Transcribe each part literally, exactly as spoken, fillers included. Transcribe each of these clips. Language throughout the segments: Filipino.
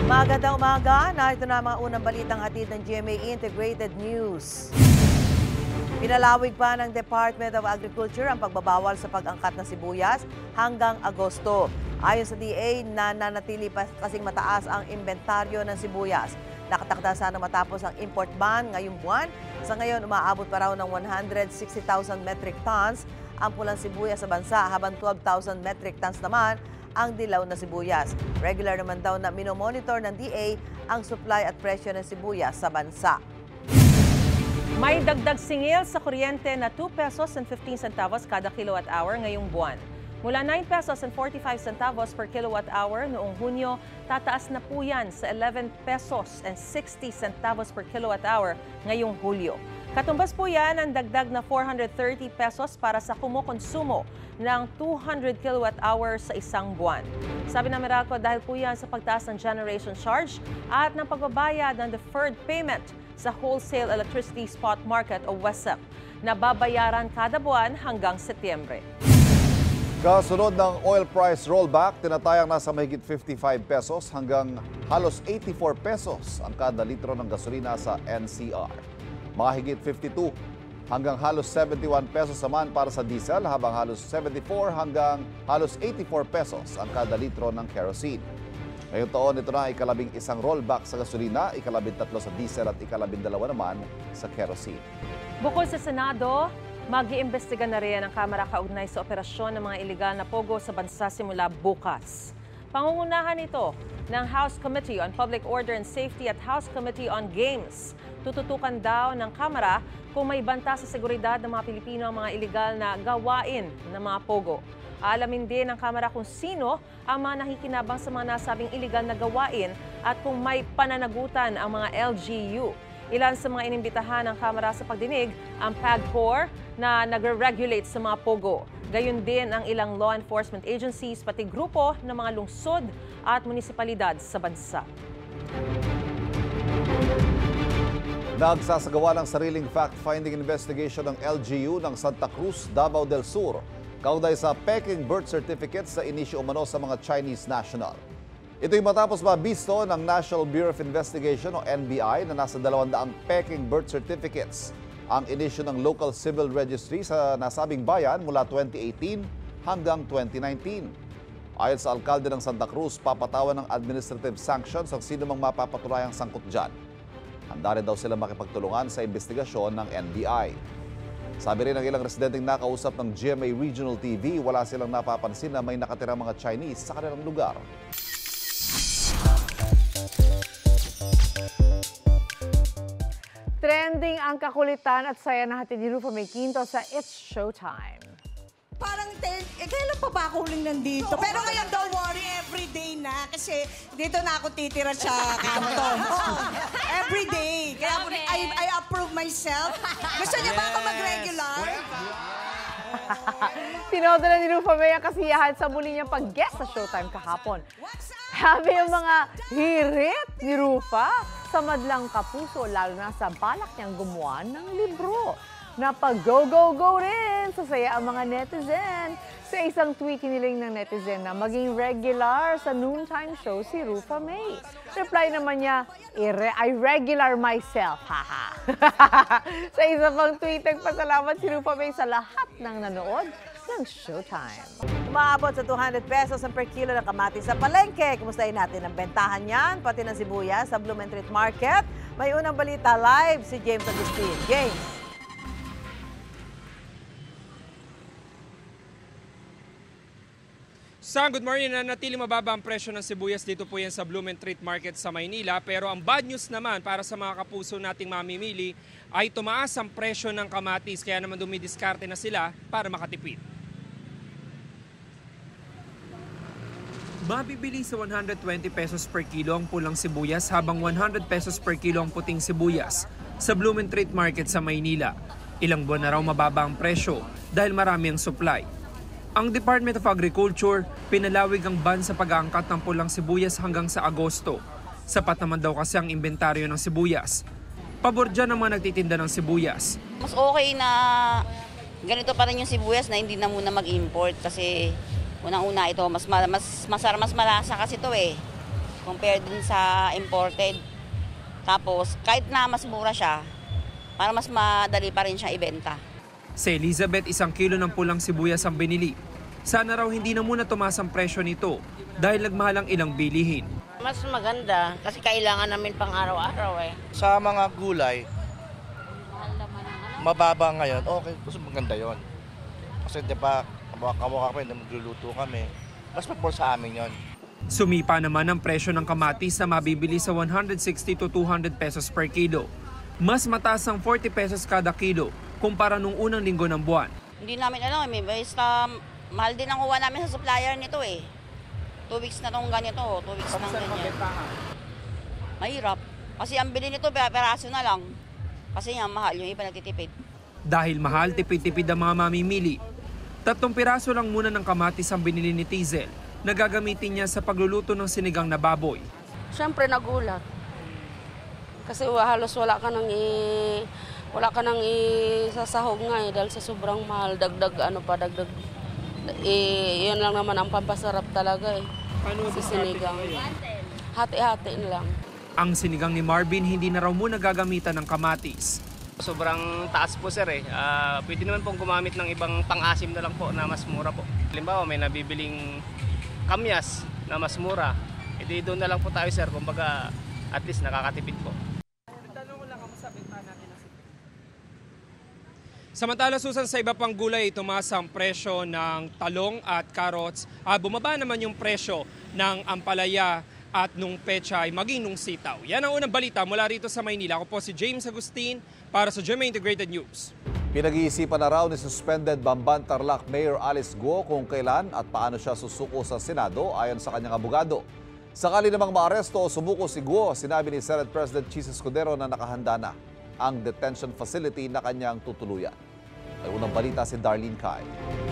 Magandang umaga, narito na mga unang balitang hatid ng G M A Integrated News. Pinalawig pa ng Department of Agriculture ang pagbabawal sa pag-angkat ng sibuyas hanggang Agosto. Ayon sa D A, nananatili pa kasing mataas ang inventaryo ng sibuyas. Nakatakda sana matapos ang import ban ngayong buwan. Sa ngayon, umaabot pa raw ng one hundred sixty thousand metric tons ang pulang sibuyas sa bansa, habang twelve thousand metric tons naman ang dilaw na sibuyas. Regular naman daw na minomonitor ng D A ang supply at presyo ng sibuyas sa bansa. May dagdag singil sa kuryente na two pesos and fifteen centavos kada kilowatt hour ngayong buwan. Mula nine pesos and forty-five centavos per kilowatt hour noong Hunyo, tataas na po yan sa eleven pesos and sixty centavos per kilowatt hour ngayong Hulyo. Katumbas po yan ang dagdag na four hundred thirty pesos para sa kumukonsumo ng two hundred kilowatt hours sa isang buwan. Sabi ng Meralco, dahil po yan sa pagtaas ng generation charge at ng pagbabayad ng deferred payment sa Wholesale Electricity Spot Market o W E S E P na babayaran kada buwan hanggang Setyembre. Kasunod ng oil price rollback, tinatayang nasa mahigit fifty-five pesos hanggang halos eighty-four pesos ang kada litro ng gasolina sa N C R. Mahigit fifty-two hanggang halos seventy-one pesos naman para sa diesel, habang halos seventy-four hanggang halos eighty-four pesos ang kada litro ng kerosene. Ngayong taon, ito na ikalabing isang rollback sa gasolina, ikalabing tatlo sa diesel at ikalabing dalawa naman sa kerosene. Bukod sa Senado, mag-iimbestiga na rin ang Kamara kaugnay sa operasyon ng mga iligal na pogo sa bansa simula bukas. Pangungunahan ito ng House Committee on Public Order and Safety at House Committee on Games. Tututukan daw ng Kamara kung may banta sa seguridad ng mga Pilipino ang mga iligal na gawain ng mga pogo. Alamin din ng Kamara kung sino ang mga nakikinabang sa mga nasabing iligal na gawain at kung may pananagutan ang mga L G U. Ilan sa mga inimbitahan ng Kamara sa pagdinig ang PAGCOR na nagre-regulate sa mga pogo. Gayon din ang ilang law enforcement agencies pati grupo ng mga lungsod at munisipalidad sa bansa. Nagsasagawa ng sariling fact-finding investigation ng L G U ng Santa Cruz, Davao del Sur kaugnay sa peking birth certificates sa inisyu umano sa mga Chinese national. Ito'y matapos mabisto ng National Bureau of Investigation o N B I na nasa dalawang daang peking birth certificates ang inisyu ng local civil registry sa nasabing bayan mula twenty eighteen hanggang twenty nineteen. Ayon sa alkalde ng Santa Cruz, papatawan ng administrative sanctions ang sino mang mapapatunayang sangkot dyan. Handa rin daw sila makipagtulungan sa investigasyon ng N B I. Sabi rin ng ilang residenteng nakausap ng G M A Regional T V, wala silang napapansin na may nakatirang mga Chinese sa kanilang lugar. Trending ang kakulitan at saya na hatid ni Rufa May Quinto sa It's Showtime. Parang, eh, kailan pa ba ako huling nandito? Pero ngayon, don't worry, everyday na. Kasi dito na ako titira sa kanto. Oh, everyday. Kaya okay. I, I approve myself. Gusto niya ba ako mag-regular? Tinodo na ni Rufa May ang kasiyahan sa muli niyang pag-guest sa Showtime kahapon. Sabi yung mga hirit ni Rufa sa madlang kapuso, lalo na sa balak niyang gumawa ng libro. Na pag-go-go-go rin sa saya ang mga netizen. Sa isang tweet, hiniling ng netizen na maging regular sa noontime show si Rufa May. Reply naman niya, I regular myself, haha. Sa isa pang tweet, nagpasalamat si Rufa May sa lahat ng nanood ng Showtime. Umaabot sa two hundred pesos ang per kilo ng kamatis sa palengke. Kumustahin natin ang bentahan yan, pati ng sibuyas sa Blumentritt Market. May unang balita live si James Agustin. James. Sam, good morning. Nanatili mababa ang presyo ng sibuyas dito po yan sa Blumentritt Market sa Maynila. Pero ang bad news naman para sa mga kapuso nating mamimili ay tumaas ang presyo ng kamatis. Kaya naman dumidiskarte na sila para makatipid. Mabibili sa one hundred twenty pesos per kilo ang pulang sibuyas habang one hundred pesos per kilo ang puting sibuyas sa Blumentritt Market sa Maynila. Ilang buwan na raw mababa ang presyo dahil marami ang supply. Ang Department of Agriculture pinalawig ang ban sa pag-aangkat ng pulang sibuyas hanggang sa Agosto. Sapat naman daw kasi ang inventaryo ng sibuyas. Pabor dyan ang mga nagtitinda ng sibuyas. Mas okay na ganito pa rin yung sibuyas na hindi na muna mag-import kasi unang-una ito, mas, mas, mas, mas malasa kasi ito eh. Compared din sa imported. Tapos, kahit na mas mura siya, para mas madali pa rin siya ibenta. Si Elizabeth, isang kilo ng pulang sibuyas ang binili. Sana raw hindi na muna tumaas ang presyo nito dahil nagmahal ang ilang bilihin. Mas maganda kasi kailangan namin pang araw-araw eh. Sa mga gulay, mababa ngayon, okay, gusto maganda yon. Kasi di ba, kamukha pa rin, magluluto kami. Mas mapor sa amin yon. Sumipa naman ang presyo ng kamatis na mabibili sa one hundred sixty to two hundred pesos per kilo. Mas mataas ang forty pesos kada kilo kumpara nung unang linggo ng buwan. Hindi namin alam, may basta mahal din ang kuha namin sa supplier nito eh. Two weeks na itong ganito, two weeks na ganyan. Mahirap. Kasi ang bili nito, peraso na lang. Kasi nga mahal, yung iba nagtitipid. Dahil mahal, tipid-tipid ang mga mamimili. Tatlong piraso lang muna ng kamatis ang binili ni Tizel na gagamitin niya sa pagluluto ng sinigang na baboy. Siyempre nagulat. Kasi halos wala ka nang i wala ka nang isasahog nga eh dahil sa sobrang mahal, dagdag ano pa dagdag eh yun lang naman ang pampasarap talaga eh. Ano si sinigang? Hati-hati lang. Ang sinigang ni Marvin hindi na raw muna gagamitan ng kamatis. Sobrang taas po sir eh. Uh, pwede naman pong gumamit ng ibang pang-asim na lang po na mas mura po. Halimbawa may nabibiling kamyas na mas mura. Edi doon na lang po tayo sir, kumbaga at least nakakatipid po. Samantala, Susan, sa iba pang gulay, tumaas ang presyo ng talong at carrots. Ah, bumaba naman yung presyo ng ampalaya at nung pechay, maging nung sitaw. Yan ang unang balita mula rito sa Maynila. Ako po si James Agustin para sa G M A Integrated News. Pinag-iisipan na raw ni suspended Bamban Tarlac Mayor Alice Guo kung kailan at paano siya susuko sa Senado ayon sa kanyang abogado. Sakali namang maaresto o sumuko si Guo, sinabi ni Senate President Chis Escudero na nakahanda na ang detention facility na kanyang tutuluyan. May unang balita si Darlene Kai.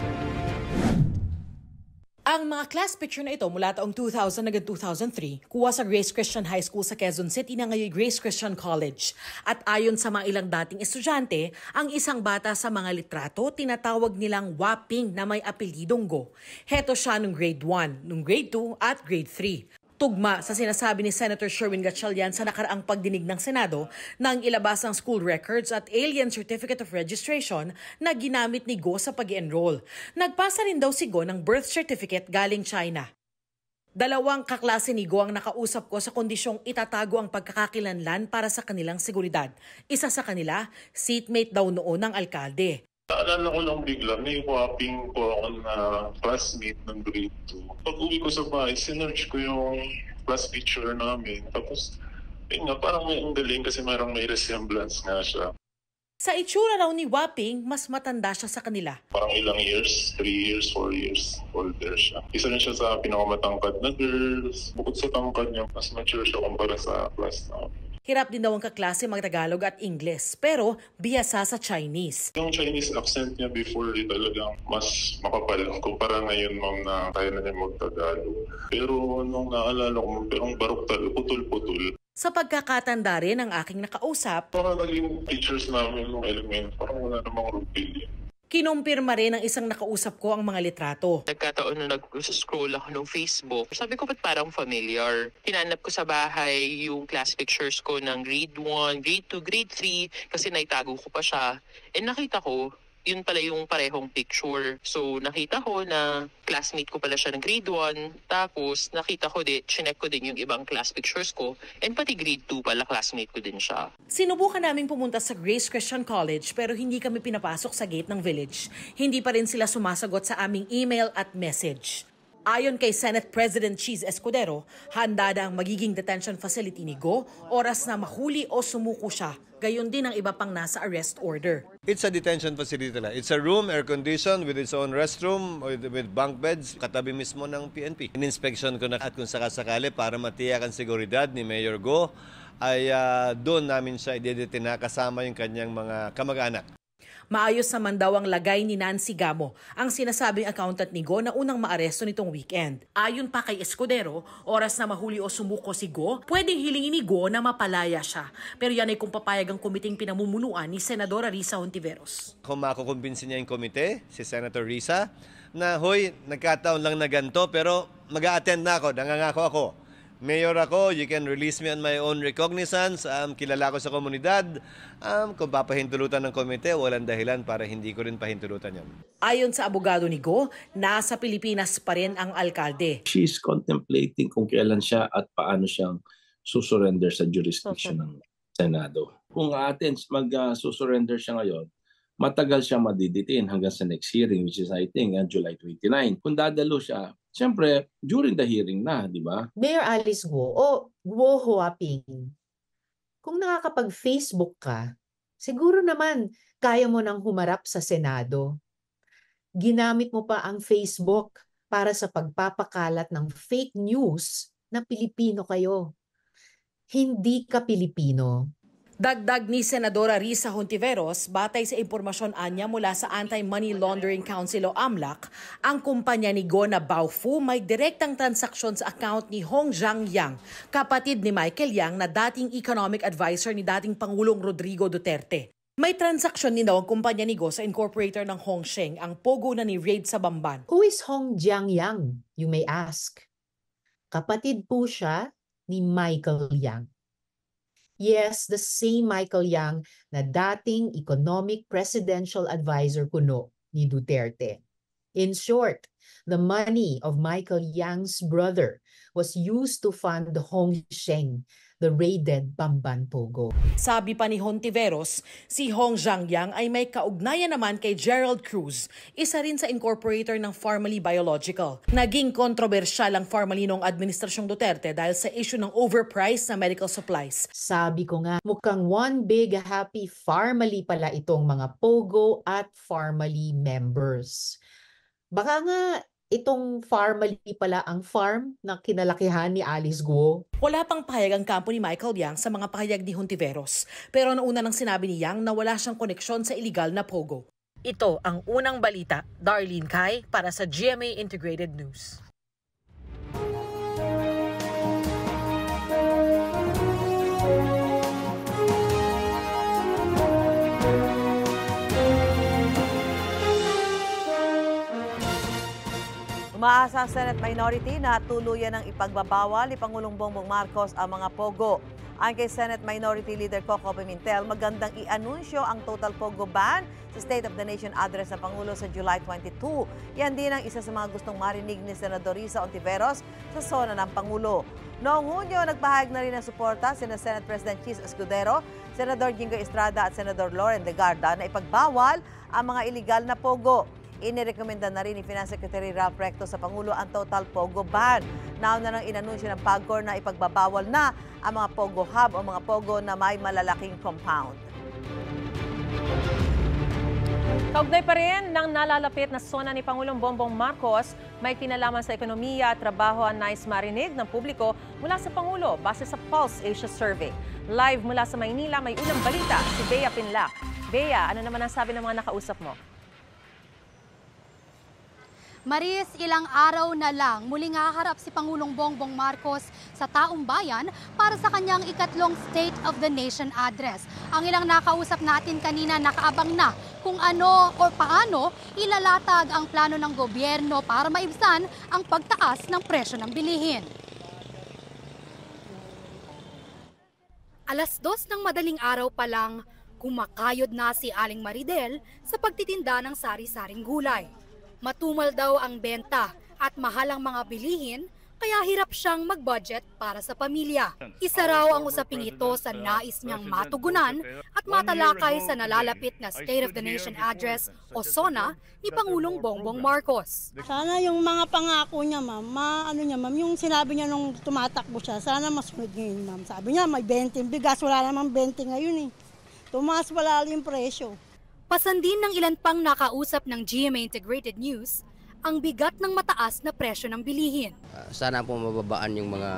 Ang mga class picture na ito mula taong two thousand hanggang two thousand three, kuha sa Grace Christian High School sa Quezon City na ngayon Grace Christian College. At ayon sa mga ilang dating estudyante, ang isang bata sa mga litrato tinatawag nilang Waping na may apelidong Go. Heto siya nung grade one, nung grade two at grade three. Tugma sa sinasabi ni Senator Sherwin Gatchalian sa nakaraang pagdinig ng Senado nang ilabas ang school records at alien certificate of registration na ginamit ni Go sa pag-enroll. Nagpasa rin daw si Go ng birth certificate galing China. Dalawang kaklase ni Go ang nakausap ko sa kondisyong itatago ang pagkakakilanlan para sa kanilang seguridad. Isa sa kanila, seatmate daw noon ng alkalde. Naalala ko lang bigla, may Waping po ako na classmate ng grade two. Pag uwi ko sa bahay, sinerch ko yung class picture namin. Tapos, yun nga, parang may ang galing kasi parang may resemblance nga siya. Sa itsura raw ni Waping, mas matanda siya sa kanila. Parang ilang years, three years, four years older siya. Isa rin siya sa pinakamatangkad na girls. Bukod sa tangkad niya, mas mature siya kumpara sa class namin. Hirap din daw ang kaklase mag-Tagalog at Ingles, pero bihasa sa Chinese. Yung Chinese accent niya before eh, talagang mas makapal kumpara ngayon ma'am na kaya na niya mag-Tagalog. Pero nung naalala ko, ang barok talaga, putol-putol. Sa pagkakatanda rin ng aking nakausap, parang naging teachers namin ng element, parang wala namang rupil. kinumpirma rin ng isang nakausap ko ang mga litrato. Nagkataon na nag-scroll ako ng Facebook. Sabi ko, ba't parang familiar? Hinanap ko sa bahay yung class pictures ko ng grade one, grade two, grade three kasi naitago ko pa siya. And nakita ko, yun pala yung parehong picture. So nakita ko na classmate ko pala siya ng grade one. Tapos nakita ko din, chinek ko din yung ibang class pictures ko. And pati grade two pala classmate ko din siya. Sinubukan namin pumunta sa Grace Christian College pero hindi kami pinapasok sa gate ng village. Hindi pa rin sila sumasagot sa aming email at message. Ayon kay Senate President Chis Escudero, handa na ang magiging detention facility ni Go oras na mahuli o sumuko siya. Gayon din ang iba pang nasa arrest order. It's a detention facility na. It's a room, air-conditioned, with its own restroom, with, with bunk beds, katabi mismo ng P N P. In-inspection ko na at kung sakasakali para matiyak ang seguridad ni Mayor Go, ay uh, doon namin siya idedetina kasama yung kanyang mga kamag-anak. Maayos naman daw ang lagay ni Nancy Gamo, ang sinasabing accountant ni Go na unang maaresto nitong weekend. Ayon pa kay Escudero, oras na mahuli o sumuko si Go, pwedeng hilingin ni Go na mapalaya siya. Pero yan ay kung papayag ang komiting pinamumunuan ni Senadora Risa Hontiveros. Kung makukumbinsin niya yung komite, si Senator Risa, na hoy, nagkataon lang na ganito pero mag-a-attend na ako, nangangako ako Mayor ako, you can release me on my own recognizance. Um, kilala ko sa komunidad. Um, kung papahintulutan ng komite, walang dahilan para hindi ko rin pahintulutan yan. Ayon sa abogado ni Go, nasa Pilipinas pa rin ang alkalde. She's contemplating kung kailan siya at paano siyang susurrender sa jurisdiction ng Senado. Kung atin mag-susurrender siya ngayon, matagal siya madidetain hanggang sa next hearing, which is I think uh, July twenty-ninth. Kung dadalo siya, siyempre during the hearing na, di ba? Mayor Alice Guo o Guo Huaping, kung nakakapag-Facebook ka, siguro naman kaya mo nang humarap sa Senado. Ginamit mo pa ang Facebook para sa pagpapakalat ng fake news na Pilipino kayo. Hindi ka Pilipino. Dagdag ni Senadora Risa Hontiveros, batay sa impormasyon anya mula sa Anti-Money Laundering Council o AMLAC, ang kumpanya ni Go na Baofu may direktang transaksyon sa account ni Hong Zhangyang, kapatid ni Michael Yang na dating economic advisor ni dating Pangulong Rodrigo Duterte. May transaksyon din daw ang kumpanya ni Go sa incorporator ng Hong Sheng, ang pogo na ni Raid sa Bamban. Who is Hong Zhangyang, you may ask? Kapatid po siya ni Michael Yang. Yes, the same Michael Yang na dating economic presidential advisor kuno ni Duterte. In short, the money of Michael Yang's brother was used to fund Hong Sheng, the raided Bamban Pogo. Sabi pa ni Hontiveros, si Hong Zhangyang ay may kaugnayan naman kay Gerald Cruz, isa rin sa incorporator ng Pharmaly Biological. Naging kontrobersyal ang Pharmaly noong administrasyong Duterte dahil sa issue ng overpriced na medical supplies. Sabi ko nga, mukhang one big happy Pharmaly pala itong mga Pogo at Pharmaly members. Baka nga itong Pharmaly pala ang farm na kinalakihan ni Alice Guo. Wala pang pahayag ang kampo ni Michael Yang sa mga pahayag ni Hontiveros. Pero nauna nang sinabi ni Yang na wala siyang koneksyon sa iligal na Pogo. Ito ang unang balita. Darlene Kai para sa G M A Integrated News. Umaasa ang Senate Minority na tuluyan ng ipagbabawal ni Pangulong Bongbong Marcos ang mga Pogo. Ang kay Senate Minority Leader Coco Pimentel, magandang i-anunsyo ang total Pogo ban sa State of the Nation address ng Pangulo sa July twenty-two. Yan din ang isa sa mga gustong marinig ni Senador Risa Hontiveros sa sona ng Pangulo. Noong Hunyo, nagpahayag na rin ng suporta sina Senate President Chis Escudero, Senador Jingoy Estrada at Senador Loren Legarda na ipagbawal ang mga iligal na Pogo. Inirekomenda na rin ni Finance Secretary Ralph Recto sa Pangulo ang total Pogo ban. Nauna nang inanunsyo ng PAGCOR na ipagbabawal na ang mga Pogo Hub o mga Pogo na may malalaking compound. Kaugnay pa rin ng nalalapit na sona ni Pangulong Bongbong Marcos, may kinalaman sa ekonomiya at trabaho ang nais marinig ng publiko mula sa Pangulo base sa Pulse Asia Survey. Live mula sa Maynila, may unang balita si Bea Pinlac. Bea, ano naman ang sabi ng mga nakausap mo? Maris, ilang araw na lang muling haharap si Pangulong Bongbong Marcos sa taong bayan para sa kanyang ikatlong State of the Nation address. Ang ilang nakausap natin kanina nakaabang na kung ano o paano ilalatag ang plano ng gobyerno para maibsan ang pagtaas ng presyo ng bilihin. Alas dos ng madaling araw pa lang, kumakayod na si Aling Maridel sa pagtitinda ng sari-saring gulay. Matumal daw ang benta at mahal ang mga bilihin, kaya hirap siyang mag-budget para sa pamilya. Isa raw ang usaping ito sa nais niyang matugunan at matalakay sa nalalapit na State of the Nation Address o SONA ni Pangulong Bongbong Marcos. Sana yung mga pangako niya, ma'am, ma, ano niya, ma'am, yung sinabi niya nung tumatakbo siya, sana masunod ngayon, ma'am. Sabi niya, may twenty bigas, wala namang twenty ngayon eh. Tumaas pala yung presyo. Pasandin ng ilan pang nakausap ng G M A Integrated News ang bigat ng mataas na presyo ng bilihin. Uh, sana po mababaan yung mga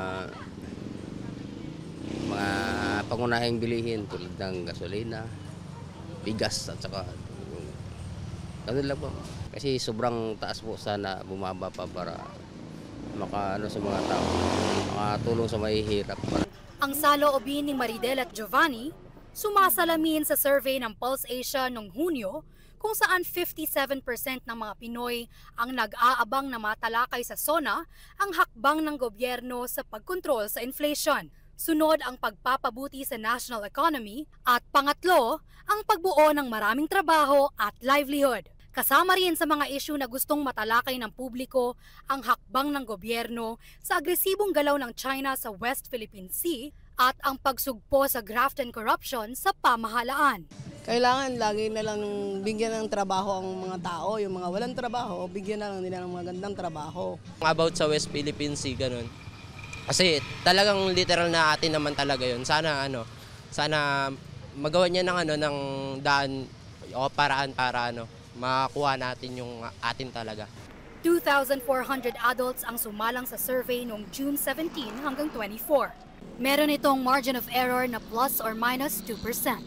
mga pangunahing bilihin tulad ng gasolina, bigas at saka ano lang po. Kasi sobrang taas po, sana bumaba pa para makaano sa mga tao, makatulong sa mahihirap. Ang saloobin ni Maridel at Giovanni sumasalamin sa survey ng Pulse Asia noong Hunyo kung saan fifty-seven percent ng mga Pinoy ang nag-aabang na matalakay sa SONA ang hakbang ng gobyerno sa pagkontrol sa inflation. Sunod ang pagpapabuti sa national economy at pangatlo, ang pagbuo ng maraming trabaho at livelihood. Kasama rin sa mga issue na gustong matalakay ng publiko ang hakbang ng gobyerno sa agresibong galaw ng China sa West Philippine Sea at ang pagsugpo sa graft and corruption sa pamahalaan. Kailangan lagi na lang bigyan ng trabaho ang mga tao. Yung mga walang trabaho, bigyan na lang nila ng magandang trabaho. About sa West Philippine Sea, ganun. Kasi talagang literal na atin naman talaga yun. Sana ano, sana magawa niya ng ano ng daan o paraan para ano makuha natin yung atin talaga. two thousand four hundred adults ang sumalang sa survey noong June seventeen hanggang twenty-four. Meron itong margin of error na plus or minus two percent.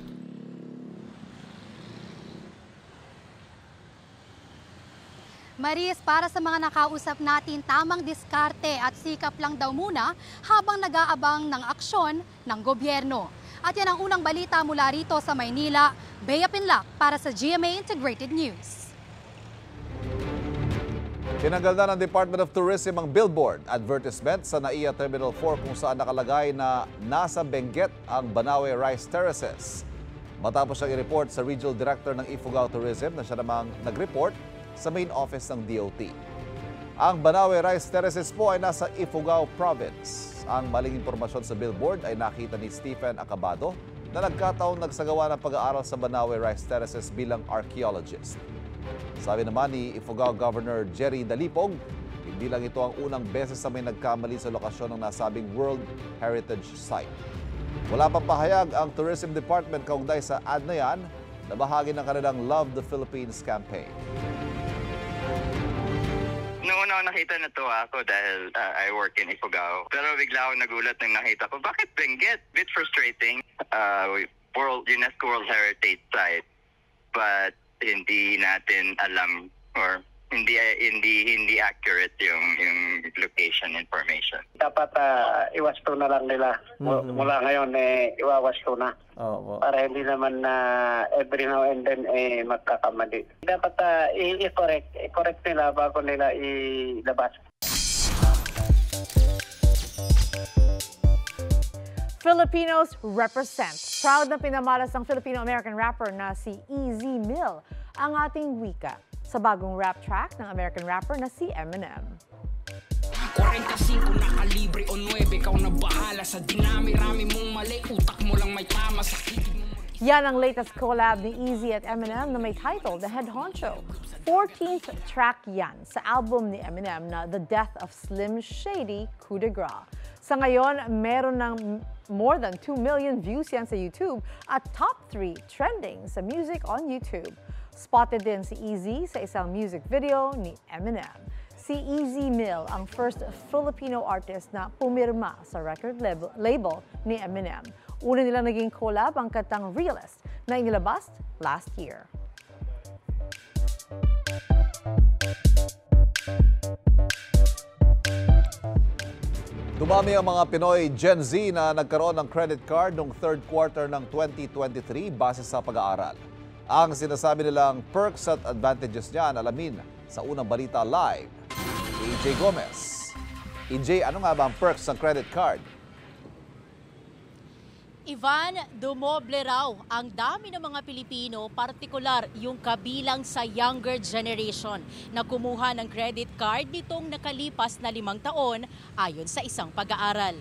Maris, para sa mga nakausap natin, tamang diskarte at sikap lang daw muna habang nag-aabang ng aksyon ng gobyerno. At yan ang unang balita mula rito sa Maynila. Bea Pinlac para sa G M A Integrated News. Tinanggal na ng Department of Tourism ang billboard advertisement sa Naiya Terminal four kung saan nakalagay na nasa Benguet ang Banawe Rice Terraces. Matapos siyang i-report sa Regional Director ng Ifugao Tourism na siya namang nag-report sa main office ng D O T. Ang Banawe Rice Terraces po ay nasa Ifugao Province. Ang maling impormasyon sa billboard ay nakita ni Stephen Acabado na nagkataon nagsagawa ng pag-aaral sa Banawe Rice Terraces bilang archaeologist. Sabi naman ni Ifugao Governor Jerry Dalipog, hindi lang ito ang unang beses na may nagkamali sa lokasyon ng nasabing World Heritage Site. Wala pang pahayag ang Tourism Department kaugnay sa ad na yan na bahagi ng kanilang Love the Philippines campaign. Noong una nakita na to ako dahil uh, I work in Ifugao. Pero bigla ako nagulat nang nakita ko, bakit Benguet? Bit frustrating. Uh, World UNESCO World Heritage Site. But hindi natin alam or hindi hindi hindi accurate yung yung location information. Dapat uh, iwasto na lang nila. Mm-hmm. Mula ngayon eh iwawasto na. Oo. Para hindi naman na uh, every now and then eh magkakamali. Dapat uh, i-correct, i-correct nila bago nila ilabas. Filipinos represent. Proud na pinamalas ng Filipino-American rapper na si Easy Mill ang ating wika sa bagong rap track ng American rapper na si Eminem. forty-five na kalibre o nine, ikaw na bahala sa dinami-rami mong mali, utak mo lang may tama sa kitig mo. Yan ang latest collab ni Easy at Eminem na may title The Head Honcho. fourteenth track yan sa album ni Eminem na The Death of Slim Shady Coup de Gras. Sa ngayon, meron ng more than two million views yan sa YouTube at top three trending sa music on YouTube. Spotted din si Easy sa isang music video ni Eminem. Si Easy Mill ang first Filipino artist na pumirma sa record label, label ni Eminem. Una nila naging collab ang kantang Realist na inilabas last year. Dumami ang mga Pinoy Gen Z na nagkaroon ng credit card noong third quarter ng twenty twenty-three base sa pag-aaral. Ang sinasabi nilang perks at advantages niyan alamin sa unang balita live. E J Gomez. E J, ano nga ba ang perks ng credit card? Ivan, dumoble raw ang dami ng mga Pilipino, partikular yung kabilang sa younger generation na kumuha ng credit card nitong nakalipas na limang taon ayon sa isang pag-aaral.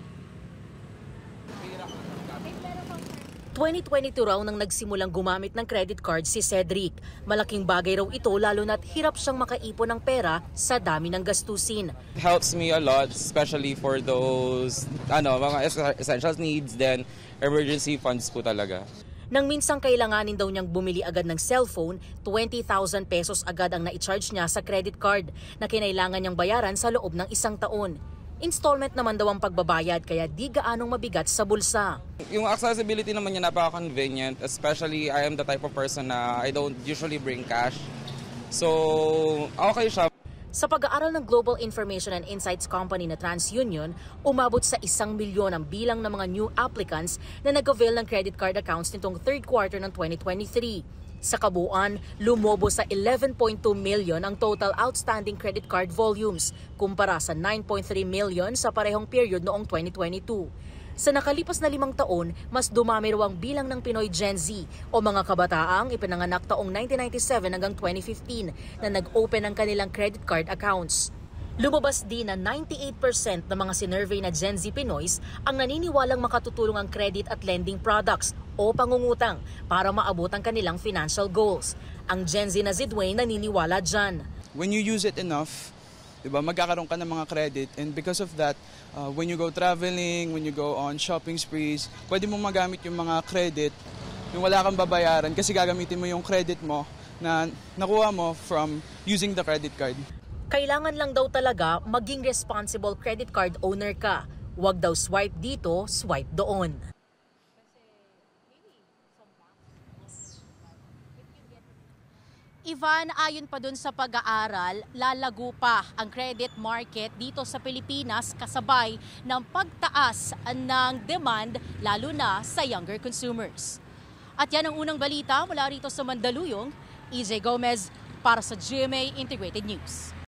twenty twenty-two raw nang nagsimulang gumamit ng credit card si Cedric. Malaking bagay raw ito lalo na't hirap siyang makaipon ng pera sa dami ng gastusin. It helps me a lot, especially for those ano, mga essential needs, then emergency funds po talaga. Nang minsang kailanganin daw niyang bumili agad ng cellphone, twenty thousand pesos agad ang na-charge niya sa credit card na kinailangan niyang bayaran sa loob ng isang taon. Installment naman daw ang pagbabayad kaya di gaanong mabigat sa bulsa. Yung accessibility naman niya napaka-convenient, especially I am the type of person na I don't usually bring cash. So, okay siya. Sa pag-aaral ng Global Information and Insights Company na TransUnion, umabot sa isang milyon ang bilang ng mga new applicants na nag-avail ng credit card accounts nitong third quarter ng twenty twenty-three. Sa kabuuan, lumobo sa eleven point two million ang total outstanding credit card volumes kumpara sa nine point three million sa parehong period noong twenty twenty-two. Sa nakalipas na limang taon, mas dumami raw ang bilang ng Pinoy Gen Z o mga kabataang ipinanganak taong nineteen ninety-seven hanggang twenty fifteen na nag-open ng kanilang credit card accounts. Lumabas din na ninety-eight percent ng mga sinurvey na Gen Z Pinoys ang naniniwalang makatutulong ang credit at lending products o pangungutang para maabot ang kanilang financial goals. Ang Gen Z na si Dwayne naniniwala dyan. When you use it enough, diba, magkakaroon ka ng mga credit, and because of that, uh, when you go traveling, when you go on shopping sprees, pwede mo magamit yung mga credit yung wala kang babayaran kasi gagamitin mo yung credit mo na nakuha mo from using the credit card. Kailangan lang daw talaga maging responsible credit card owner ka. Huwag daw swipe dito, swipe doon. Ivan, ayon pa dun sa pag-aaral, lalago pa ang credit market dito sa Pilipinas kasabay ng pagtaas ng demand lalo na sa younger consumers. At yan ang unang balita mula rito sa Mandaluyong. E J Gomez para sa G M A Integrated News.